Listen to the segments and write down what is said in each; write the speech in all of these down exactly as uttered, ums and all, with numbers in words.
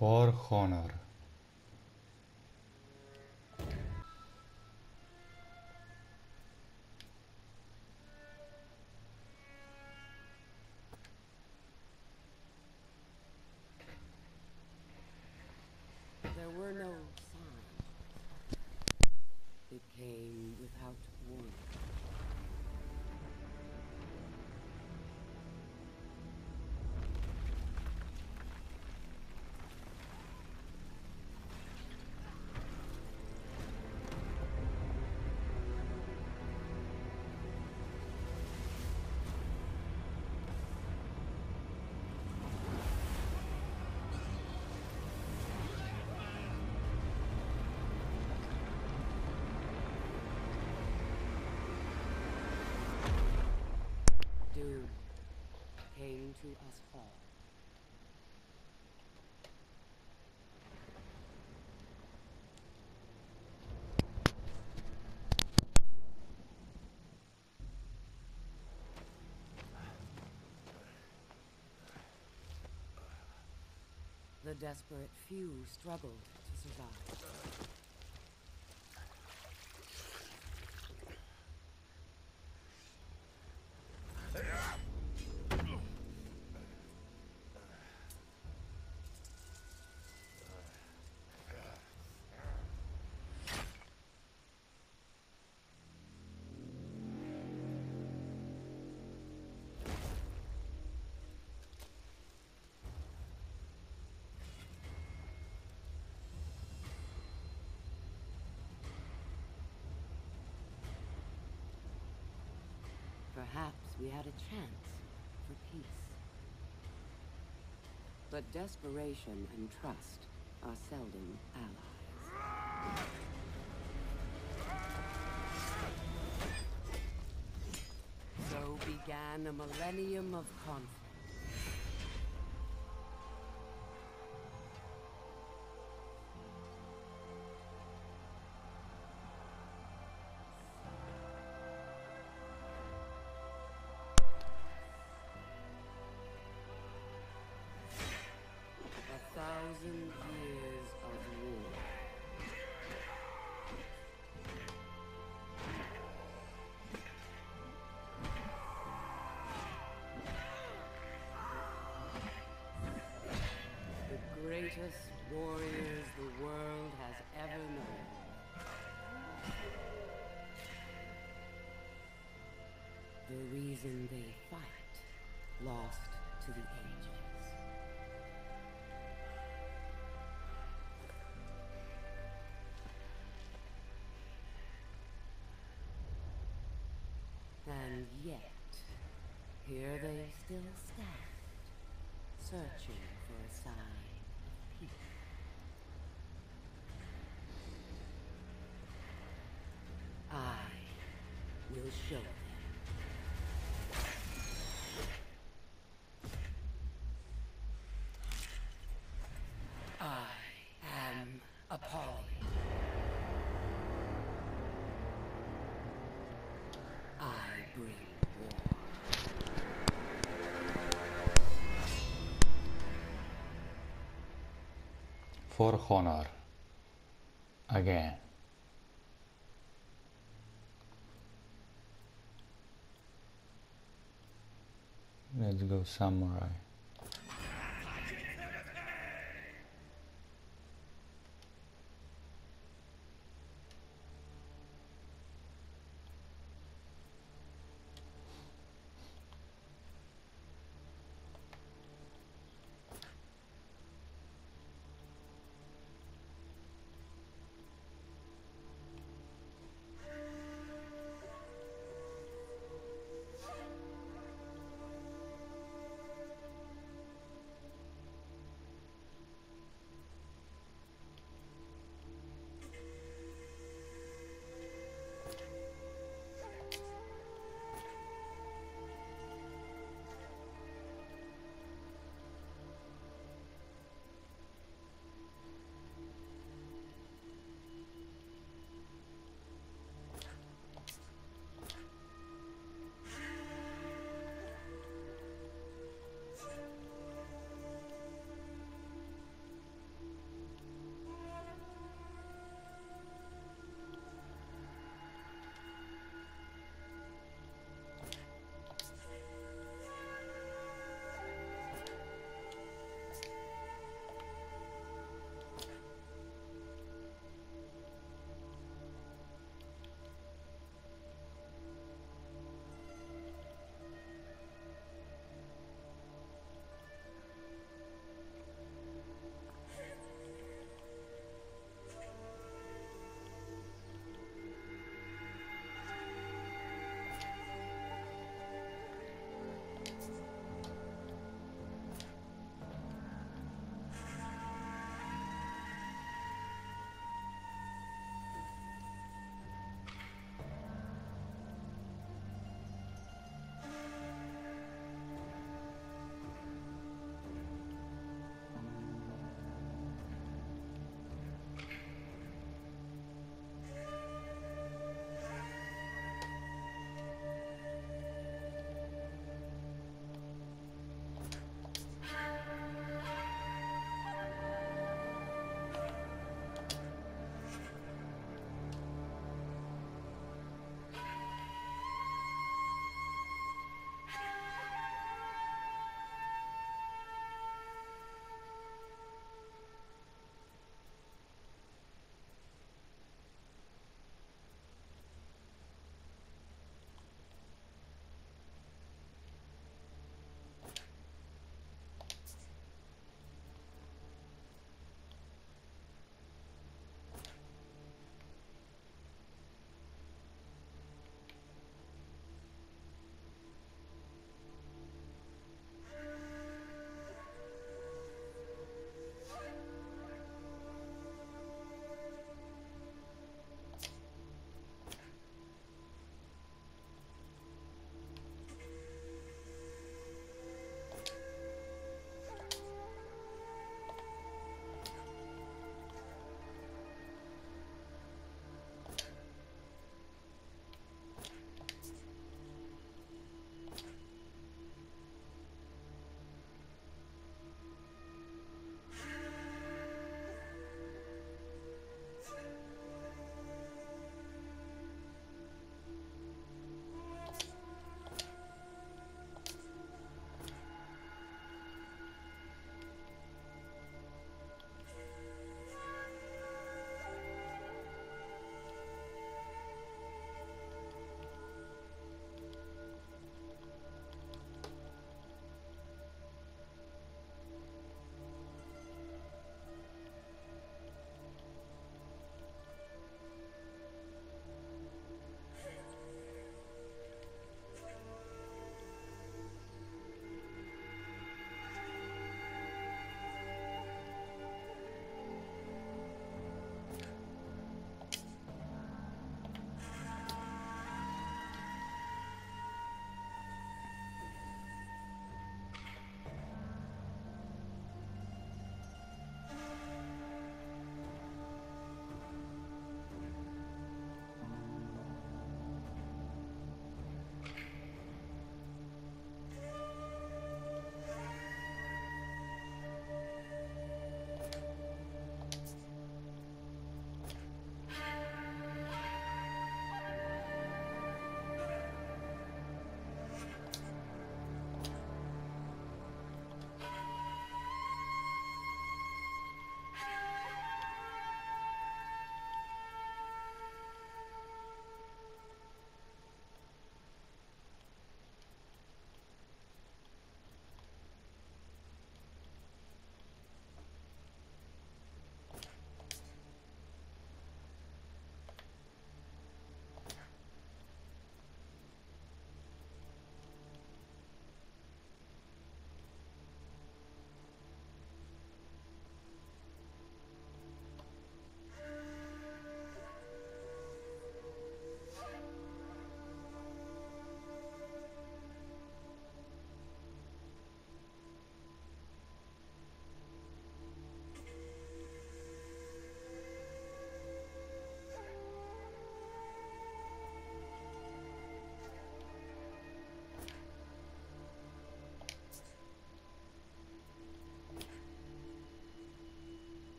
For honor. There were no signs. It came without warning. Doom came to us all. The desperate few struggled to survive. Perhaps we had a chance for peace. But desperation and trust are seldom allies. So began a millennium of conflict. A thousand years of war. The greatest warriors the world has ever known. The reason they fight, lost to the ages. And yet, here they still stand, searching for a sign of peace. I will show them. I am appalling. I bring war. For honor. Again. Let's go samurai.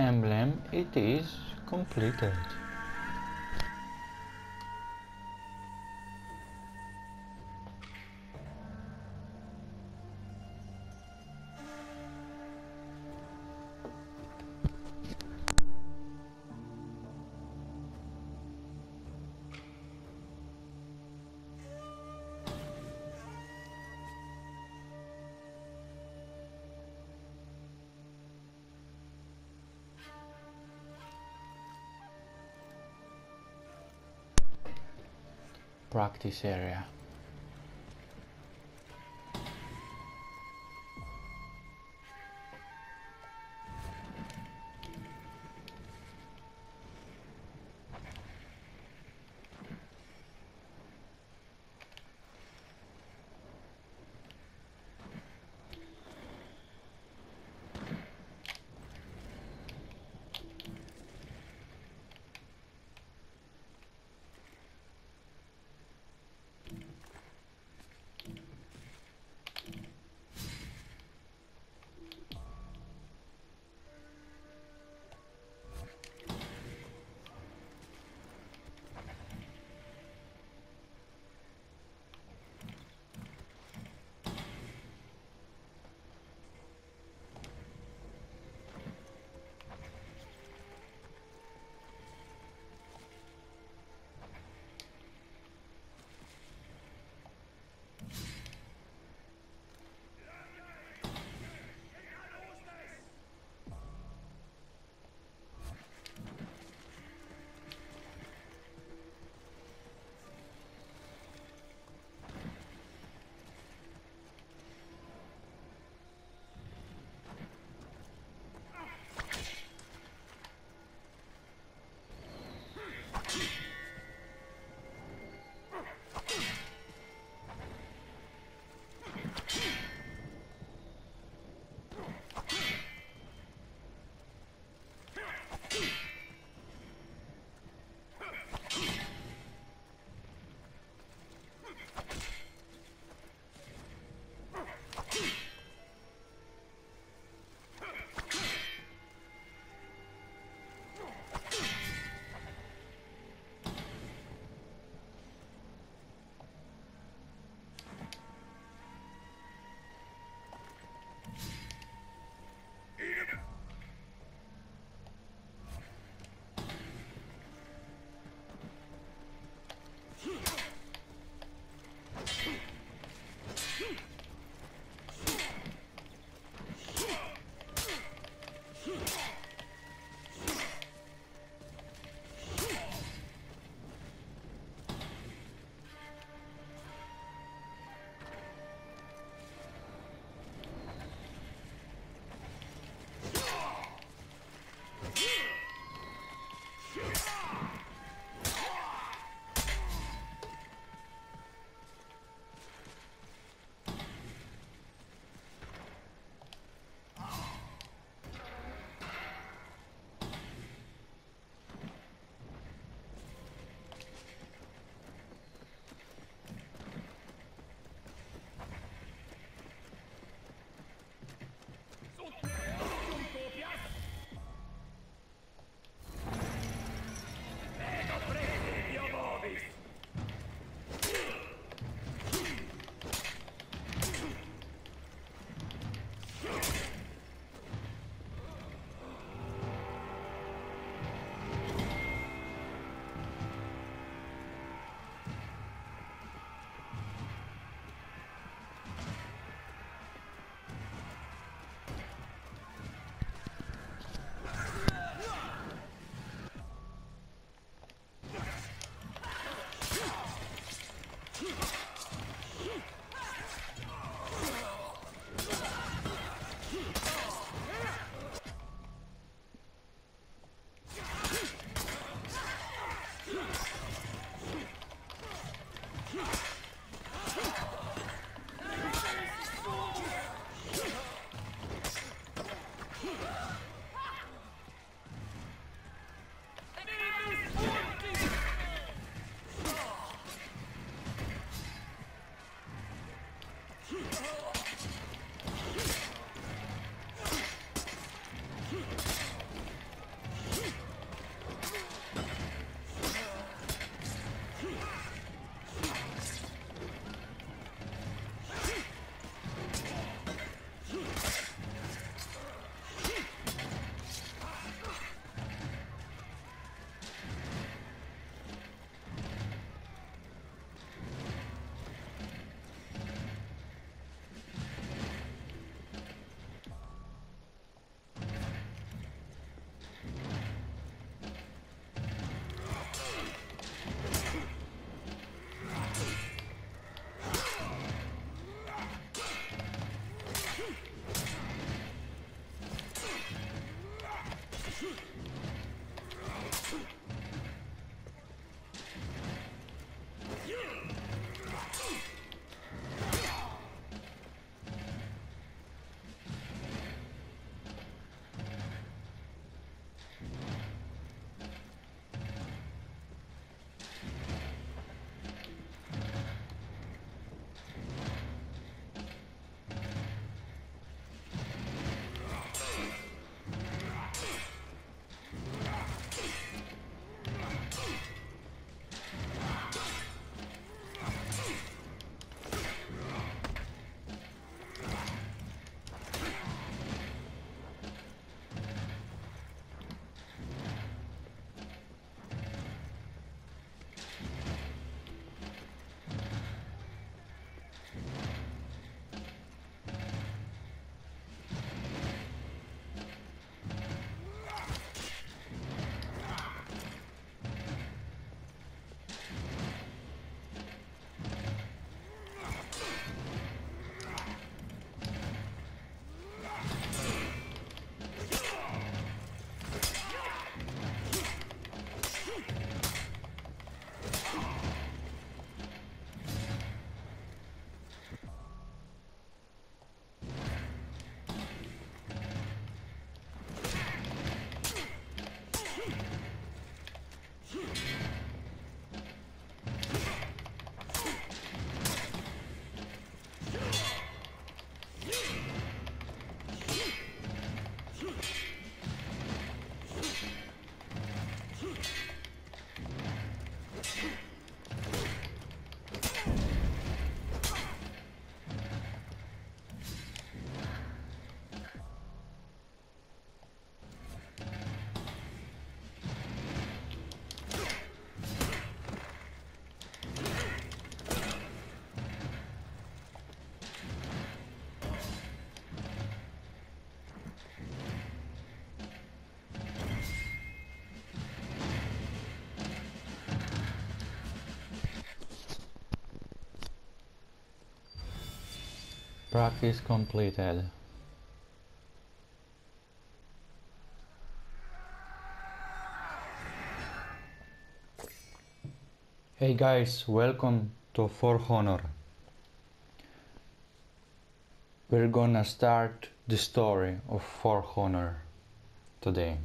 emblem, it is completed. Practice area. Practice completed. Hey guys, welcome to For Honor. We're gonna start the story of For Honor today.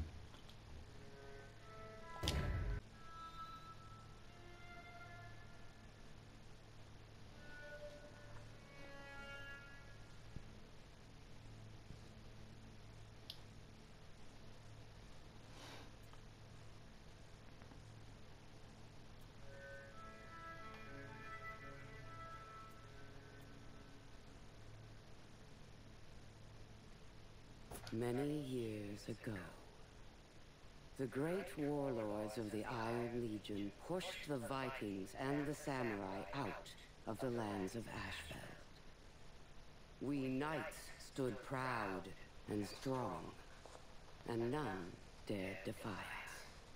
Many years ago, the great warlords of the Iron Legion pushed the Vikings and the samurai out of the lands of Ashfeld. We knights stood proud and strong, and none dared defy us.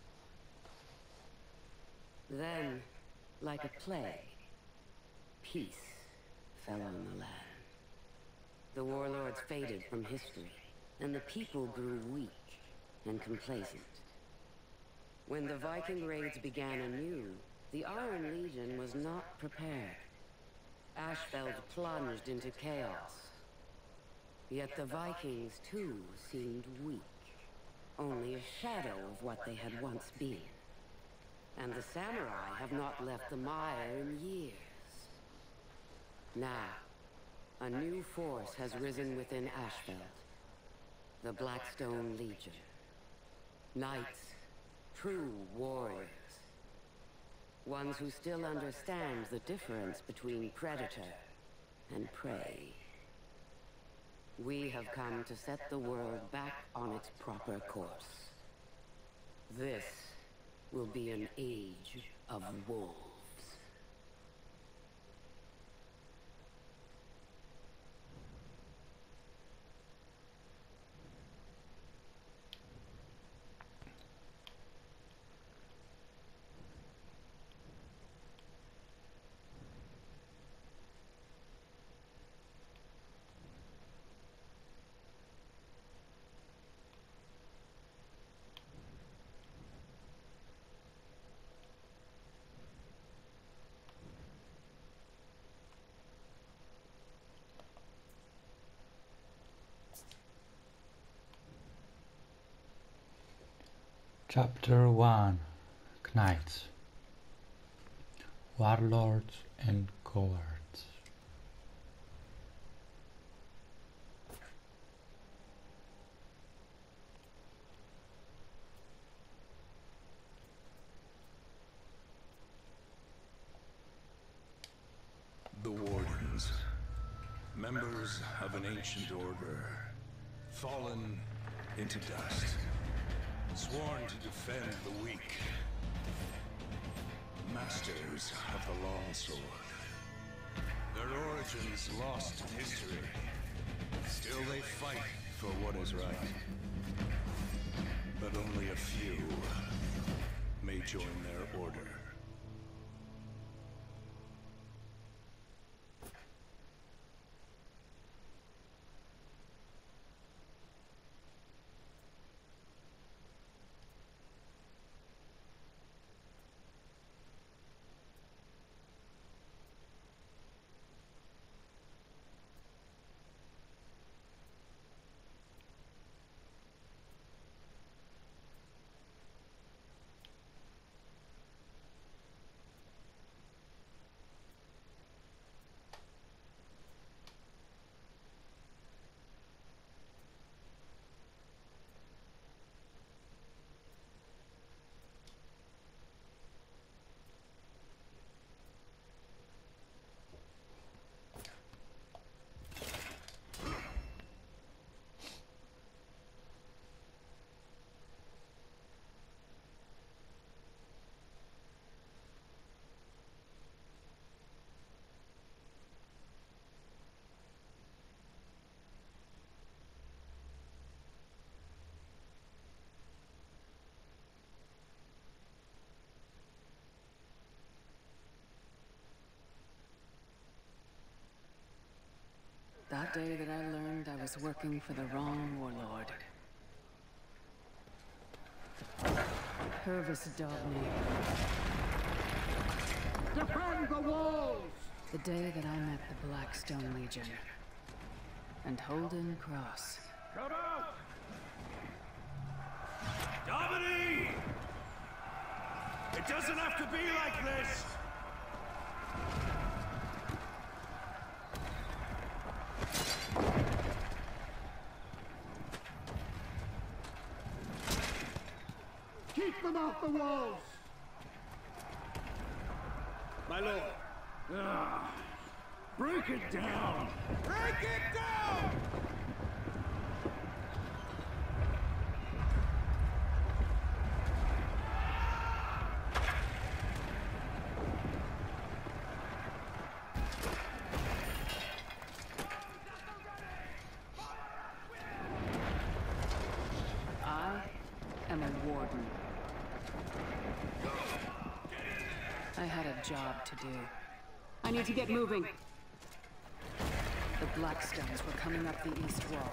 Then, like a plague, peace fell on the land. The warlords faded from history, and the people grew weak and complacent. When the Viking raids began anew, the Iron Legion was not prepared. Ashfeld plunged into chaos. Yet the Vikings, too, seemed weak, only a shadow of what they had once been. And the samurai have not left the mire in years. Now, a new force has risen within Ashfeld. The Blackstone Legion. Knights, true warriors. Ones who still understand the difference between predator and prey. We have come to set the world back on its proper course. This will be an age of wolves. Chapter one. Knights, Warlords and Cowards. The Wardens, members of an ancient order, fallen into dust, sworn to defend the weak, masters of the long sword. Their origins lost to history, still they fight for what is right. But only a few may join their order. That day that I learned I was working for the wrong warlord. Purvis Dogme. Defend the walls! The day that I met the Blackstone Legion. And Holden Cross. Come out! Domini! It doesn't have to be like this! Keep them off the walls! My lord! Ah, break it down! Break it down! I am a warden. I had a job to do. I need to get moving. The Blackstones were coming up the east wall.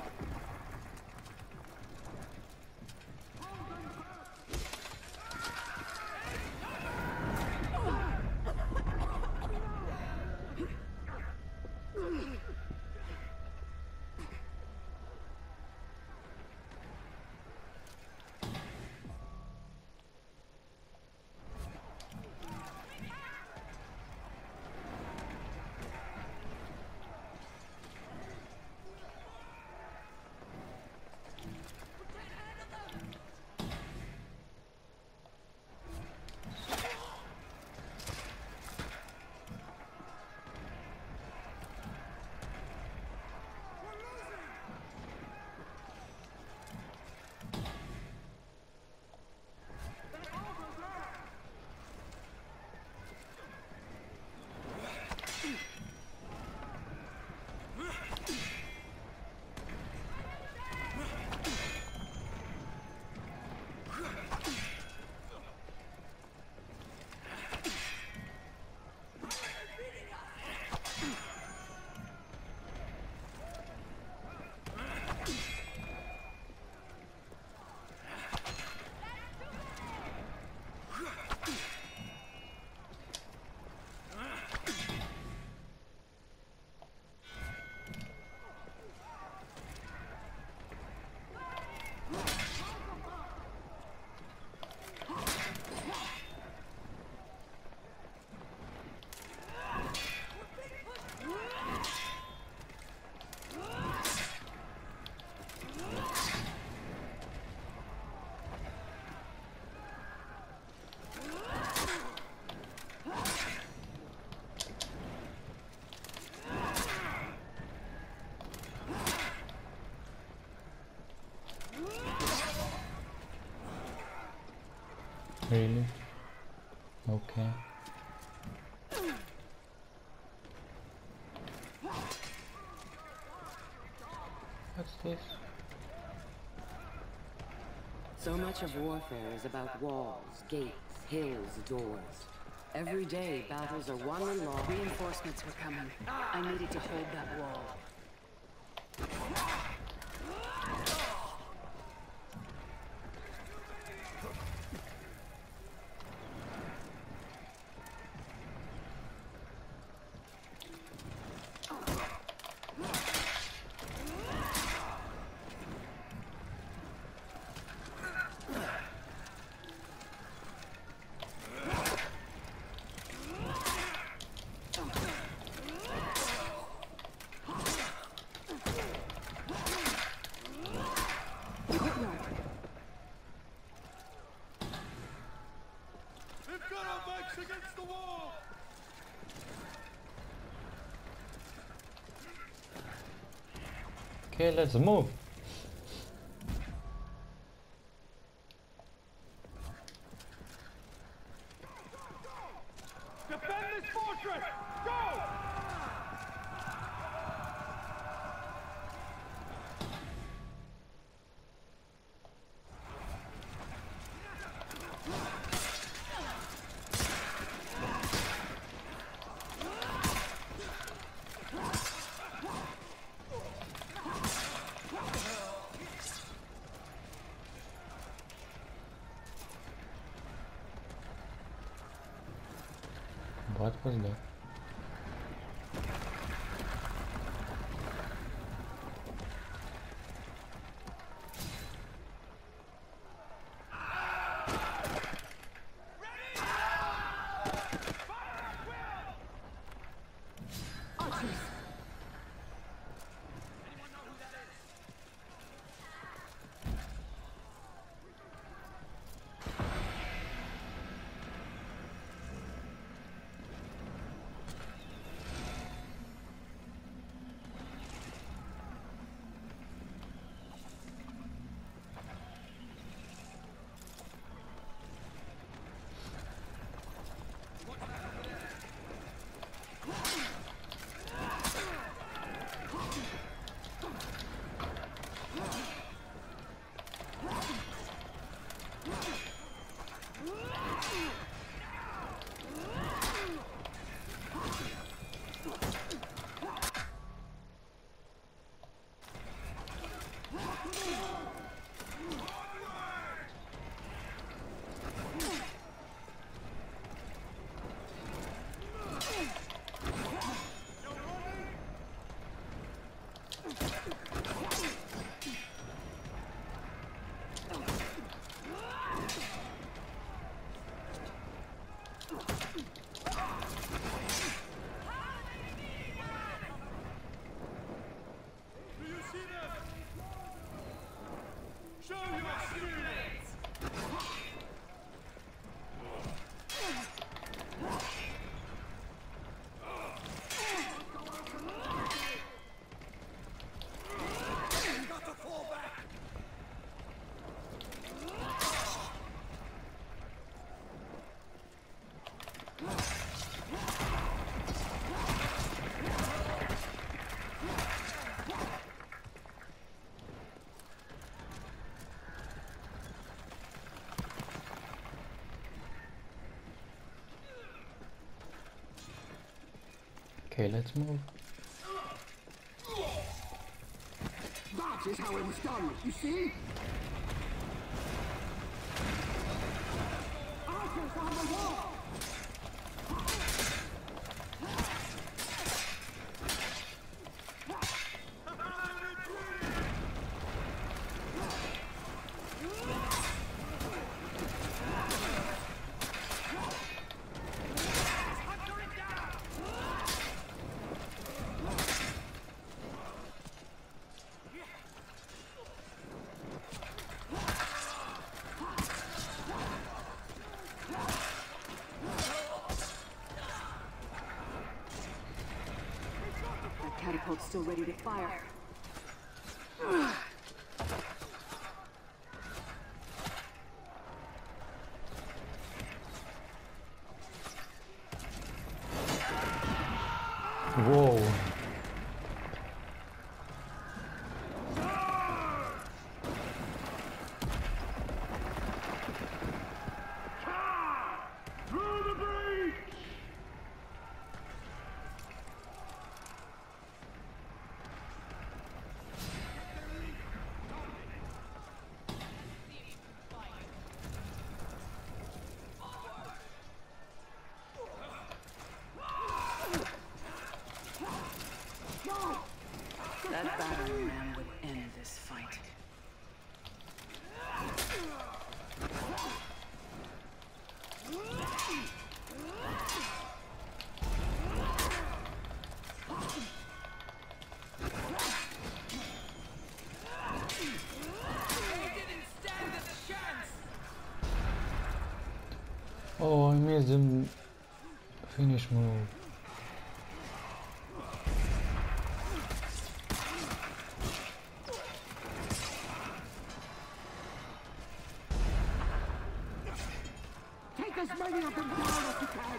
Really? Okay. What's this? So much of warfare is about walls, gates, hills, doors. Every day, battles are won and lost. Reinforcements were coming. I needed to hold that wall. Against the wall! Okay, let's move. Defend this fortress! Go! What was that? Okay, let's move. That is how it was done, you see? Archers on the wall! Catapult's still ready to fire. Whoa. Through the breach! That battering ram would end this fight. Oh, I missed the finish move. Take as many of them down as you can!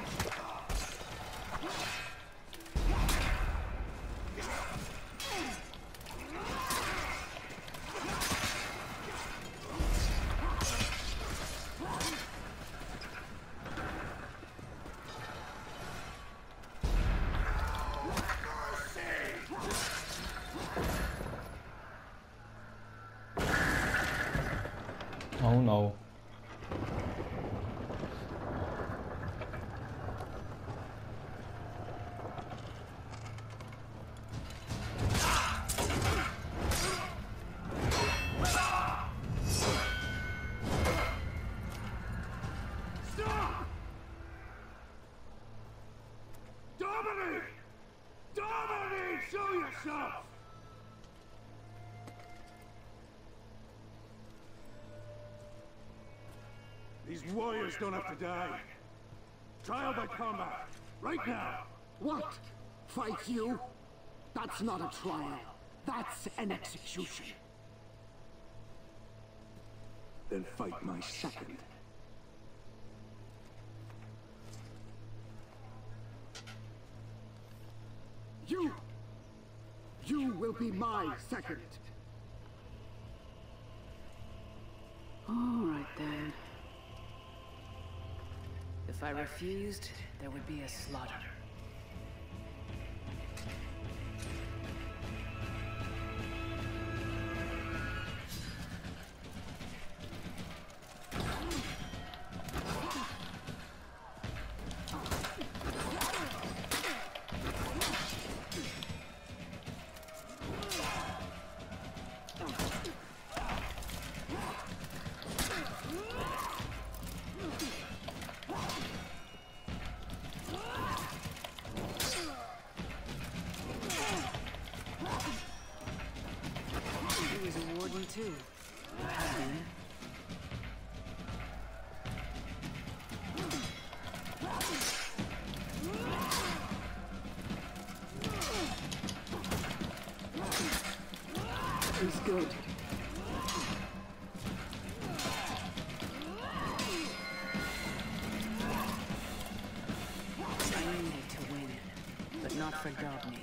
Oh no. show yourself! These warriors don't have to die. Trial by combat, right now. What? Fight you? That's not a trial. That's an execution. Then fight my second. You! You will be my second. All right then. If I refused, there would be a slaughter. Too. He's good. I need to win, but not for Dobney.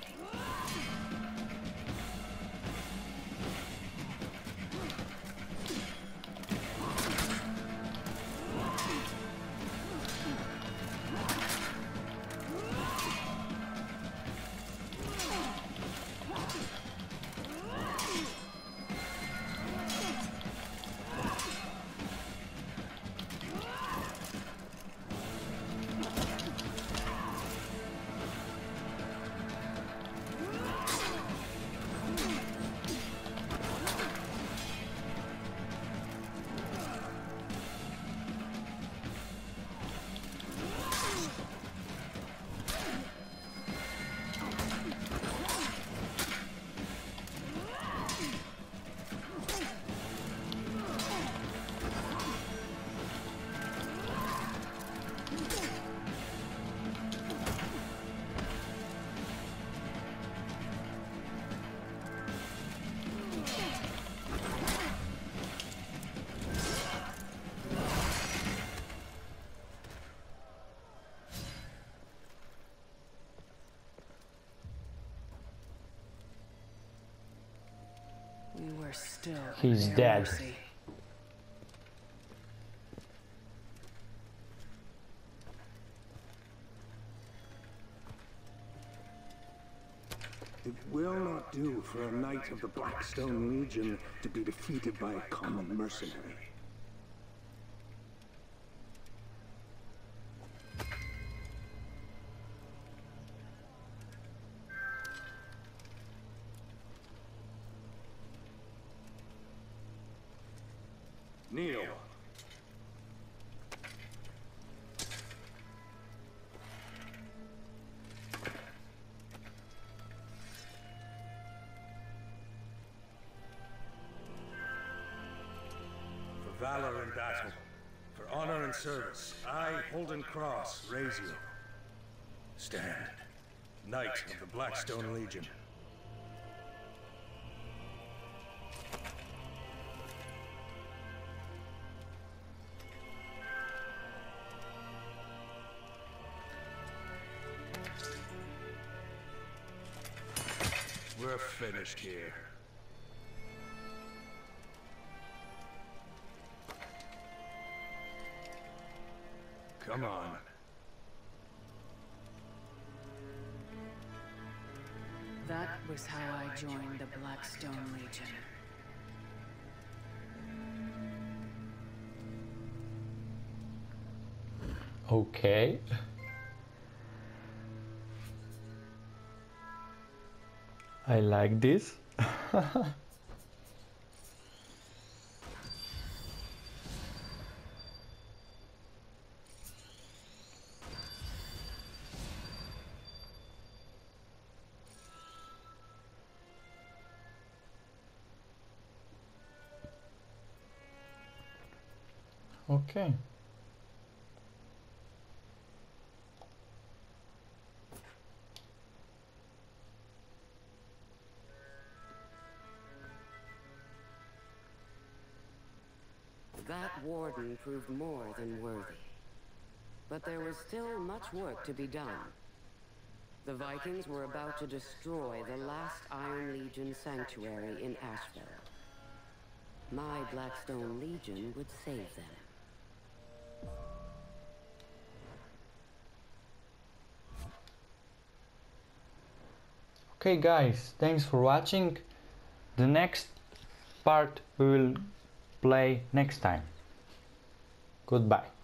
We were still He's at their dead. mercy. It will not do for a knight of the Blackstone Legion to be defeated by a common mercenary. Kneel. For valor in battle, for honor and service, I, Holden Cross, raise you. Stand, Knight of the Blackstone Legion. We're finished here. Come on. That was how I joined the Blackstone Legion. Okay. I like this. Okay. That warden proved more than worthy. But there was still much work to be done. The Vikings were about to destroy the last Iron Legion sanctuary in Asheville. My Blackstone Legion would save them. Okay guys, thanks for watching. The next part we will play next time. Goodbye.